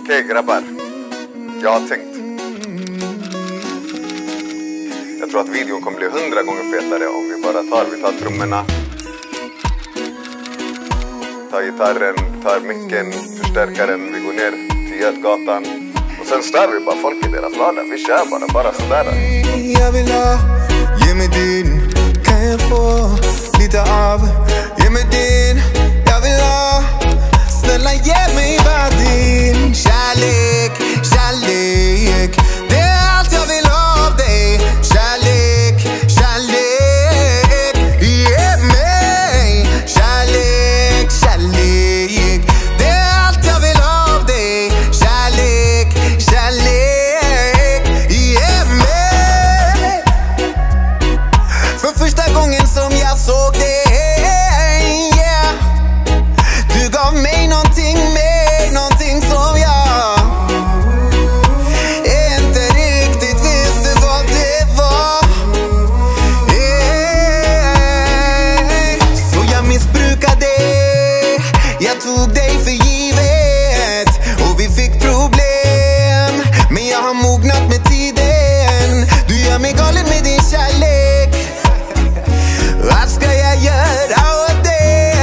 Okej, grabbar. Jag har tänkt. Jag tror att videon kommer bli 100 gånger fetare om vi tar trummorna, tar gitarren, tar micken, förstärkaren, vi går ner till Götgatan och sen stör vi bara folk i deras vardag. Vi kör bara sådär. Jag vill ha, ge mig din, kan jag få lite av, ge mig din, jag vill ha, snälla ge mig bara din kärlek, kärlek, det är allt jag vill ha av dig, kärlek, kärlek, ge mig kärlek, kärlek, det är allt jag vill ha av dig, kärlek, kärlek, ge mig. För första gången som jag såg dig, yeah, du gav mig någonting som jag inte riktigt visste vad det var, så jag missbrukade, jag tog dig för givet och vi fick problem, men jag har mognat med tiden. Du gör mig galen med din kärlek, vad ska jag göra åt det?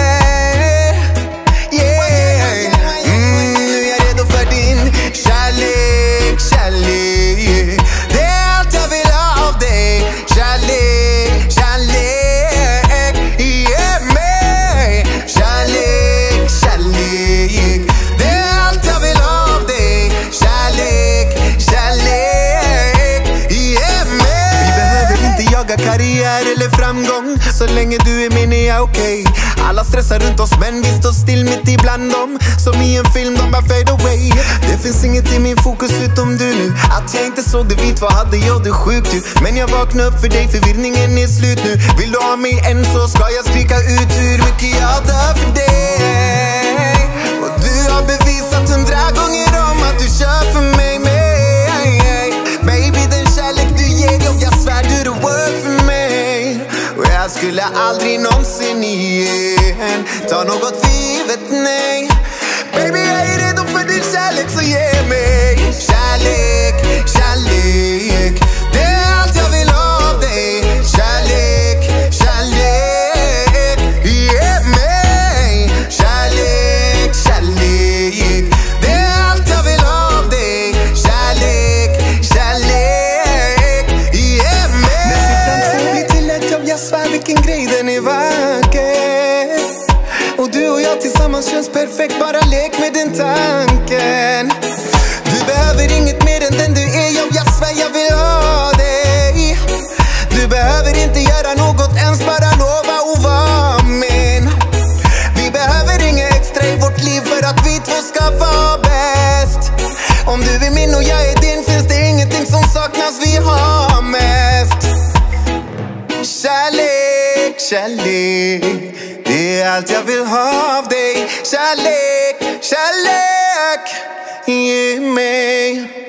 Kärlek, kärlek, det är allt jag vill ha av dig. Kärlek, kärlek, ge mig kärlek, kärlek, det är allt jag vill ha av dig. Kärlek, kärlek, ge mig. Vi behöver inte jaga karriär eller framgång, så länge du är min är jag okej. Alla stressar runt oss men vi står still mitt ibland dem. Som i en film, de bara fade away. Det finns inget i min fokus utom du nu. Att jag inte såg det vitt, vad hade jag det sjukt ut. Men jag vaknar upp för dig, förvirringen är slut nu. Vill du ha mig än så ska jag skrika ut hur mycket jag dör för dig. Och du har bevisat 100 gånger om att du kör för mig, baby, den kärlek du ger, jag svär du är the word för mig. Och jag skulle aldrig någonsin igen ta något för givet, nej. Baby, jag är redo för din kärlek, så ge mig kärlek, kärlek, det är allt jag vill ha av dig. Kärlek, kärlek, ge mig kärlek, kärlek, det är allt jag vill ha av dig. Kärlek, kärlek, ge mig. När siffran 2 blir till ett jobb, jag svär vilken grej, den är vacker. Och du och jag tillsammans känns perfekt, bara lek med den tanken. Du behöver inget mer än den du är, jag svär jag vill ha dig. Du behöver inte göra något, ens bara lova och vara min. Vi behöver inga extra i vårt liv för att vi två ska vara bäst. Om du är min och jag är din finns det ingenting som saknas, vi har mest. Kärlek, kärlek, det är allt jag vill ha av dig. Kärlek, kärlek, ge mig.